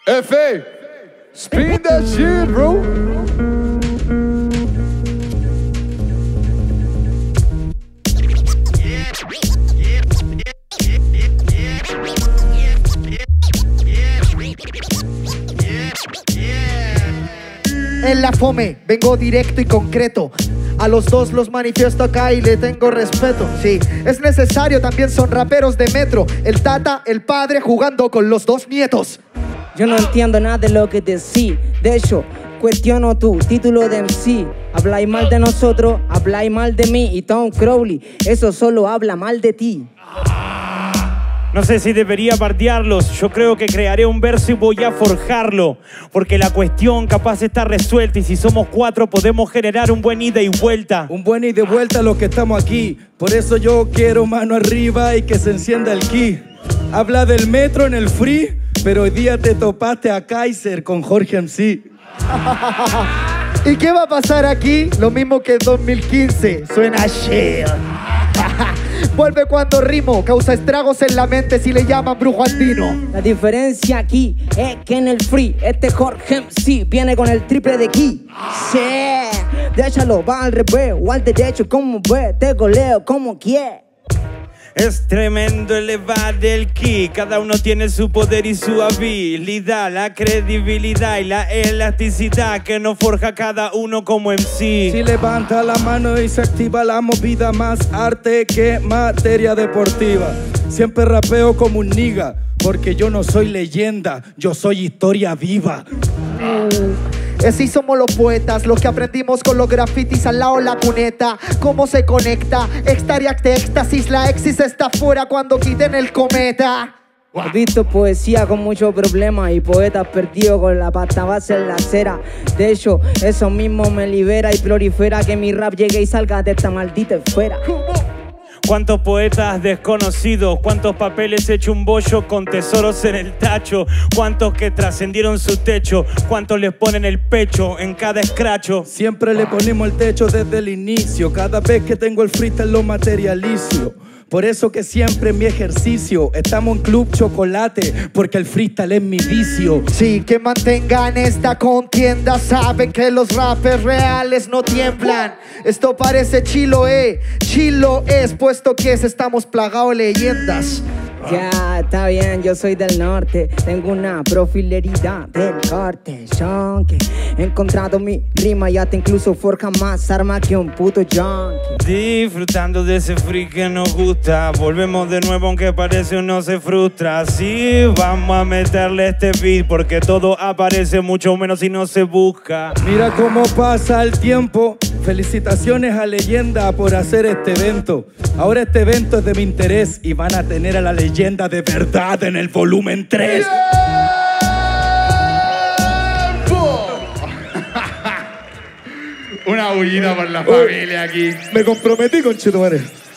F, spin that shit, bro. En la fome, vengo directo y concreto. A los dos los manifiesto acá y le tengo respeto. Sí, es necesario, también son raperos de metro. El tata, el padre jugando con los dos nietos. Yo no entiendo nada de lo que decís. De hecho, cuestiono tu título de MC. Habláis mal de nosotros, habláis mal de mí. Y Tom Crowley, eso solo habla mal de ti. No sé si debería bardearlos, yo creo que crearé un verso y voy a forjarlo. Porque la cuestión capaz está resuelta y si somos cuatro podemos generar un buen ida y vuelta. Un buen ida y vuelta los que estamos aquí. Por eso yo quiero mano arriba y que se encienda el ki. Habla del metro en el free, pero hoy día te topaste a Kaiser con Jorge MC. ¿Y qué va a pasar aquí? Lo mismo que en 2015. Suena shit. Vuelve cuando rimo, causa estragos en la mente si le llaman brujo andino. La diferencia aquí es que en el free este Jorge MC viene con el triple de ki. Sí, déjalo, va al revés o al derecho como ve, te goleo como quiere. Es tremendo elevar el ki, cada uno tiene su poder y su habilidad, la credibilidad y la elasticidad que nos forja cada uno como MC. Si levanta la mano y se activa la movida, más arte que materia deportiva. Siempre rapeo como un nigga, porque yo no soy leyenda, yo soy historia viva. Así somos los poetas, los que aprendimos con los grafitis al lado la cuneta. Cómo se conecta, extariac de éxtasis, la exis está fuera cuando quiten el cometa. He visto poesía con muchos problemas y poetas perdidos con la pasta base en la acera. De hecho, eso mismo me libera y prolifera que mi rap llegue y salga de esta maldita esfera. Cuántos poetas desconocidos, cuántos papeles hecho un bollo con tesoros en el tacho, cuántos que trascendieron su techo, cuántos les ponen el pecho en cada escracho. Siempre le ponemos el techo desde el inicio, cada vez que tengo el freestyle lo materializo. Por eso que siempre en mi ejercicio estamos en Club Chocolate, porque el freestyle es mi vicio. Sí, que mantengan esta contienda, saben que los rappers reales no tiemblan. Esto parece chilo es, puesto que estamos plagados de leyendas. Ya, está bien, yo soy del norte. Tengo una profileridad del corte. Shonky, he encontrado mi rima y hasta incluso forja más arma que un puto junkie. Disfrutando de ese free que nos gusta. Volvemos de nuevo aunque parece uno se frustra. Sí, vamos a meterle este beat porque todo aparece mucho menos si no se busca. Mira cómo pasa el tiempo. Felicitaciones a Leyenda por hacer este evento. Ahora este evento es de mi interés y van a tener a la leyenda de verdad en el volumen 3. Una bullida por la familia aquí. Me comprometí con Chetumare.